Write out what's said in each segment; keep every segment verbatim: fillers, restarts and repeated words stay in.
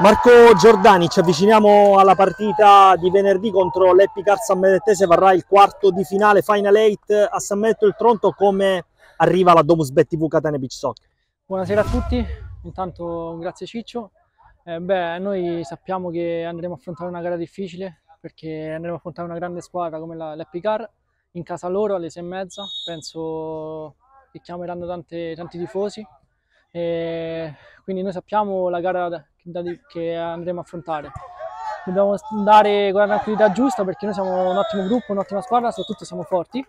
Marco Giordani, ci avviciniamo alla partita di venerdì contro l'Epic Art San Benedettese, varrà il quarto di finale, Final eight a San Benedetto il Tronto. Come arriva la DomusBet T V Catania Beach Soccer? Buonasera a tutti, intanto grazie Ciccio. Eh, beh, noi sappiamo che andremo a affrontare una gara difficile perché andremo a affrontare una grande squadra come l'Epic Art in casa loro alle sei e mezza. Penso che chiameranno tante, tanti tifosi. E quindi noi sappiamo la gara da, da, che andremo a affrontare. Dobbiamo dare quella tranquillità giusta perché noi siamo un ottimo gruppo, un'ottima squadra, soprattutto siamo forti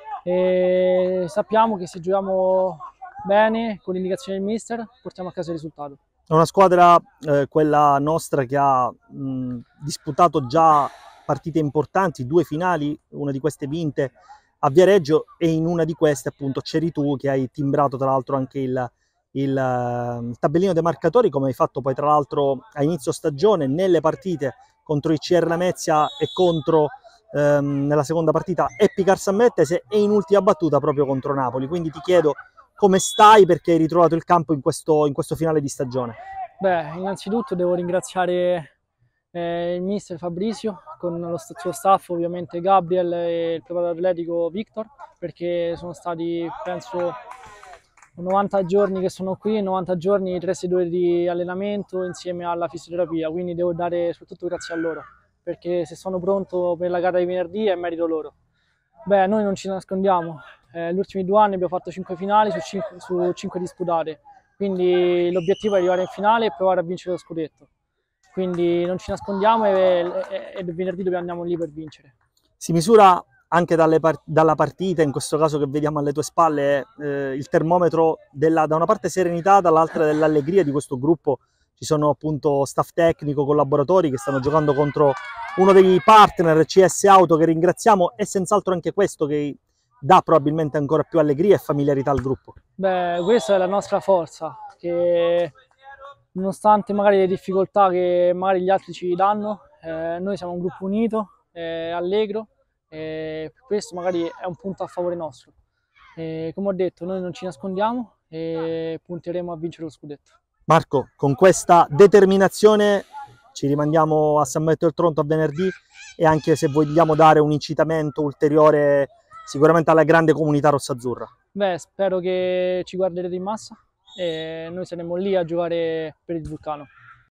e sappiamo che se giochiamo bene con l'indicazione del mister portiamo a casa il risultato. È una squadra, eh, quella nostra, che ha mh, disputato già partite importanti, due finali, una di queste vinte a Viareggio, e in una di queste appunto c'eri tu che hai timbrato tra l'altro anche il, il, il tabellino dei marcatori, come hai fatto poi tra l'altro a inizio stagione nelle partite contro il C R Lamezia e contro ehm, nella seconda partita Epic Art San Benedettese e in ultima battuta proprio contro Napoli. Quindi ti chiedo come stai, perché hai ritrovato il campo in questo, in questo finale di stagione. Beh, innanzitutto devo ringraziare eh, il mister Fabrizio con lo suo staff, ovviamente Gabriel e il preparatore atletico Victor, perché sono stati penso novanta giorni che sono qui, novanta giorni, tre sedute di allenamento insieme alla fisioterapia, quindi devo dare soprattutto grazie a loro, perché se sono pronto per la gara di venerdì è merito loro. Beh, noi non ci nascondiamo, eh, gli ultimi due anni abbiamo fatto cinque finali su cinque, su cinque disputate, quindi l'obiettivo è arrivare in finale e provare a vincere lo scudetto. Quindi non ci nascondiamo e, e, e venerdì dove andiamo lì per vincere. Si misura anche dalle part dalla partita, in questo caso che vediamo alle tue spalle, eh, il termometro della, da una parte serenità, dall'altra dell'allegria di questo gruppo. Ci sono appunto staff tecnico, collaboratori che stanno giocando contro uno dei partner, C S Auto, che ringraziamo, e senz'altro anche questo che dà probabilmente ancora più allegria e familiarità al gruppo. Beh, questa è la nostra forza, che nonostante magari le difficoltà che magari gli altri ci danno, eh, noi siamo un gruppo unito, eh, allegro, e per questo magari è un punto a favore nostro. E come ho detto, noi non ci nascondiamo e punteremo a vincere lo scudetto. Marco, con questa determinazione ci rimandiamo a San Benedetto del Tronto a venerdì, e anche se vogliamo dare un incitamento ulteriore sicuramente alla grande comunità rossazzurra. Beh, spero che ci guarderete in massa e noi saremo lì a giocare per il Vulcano.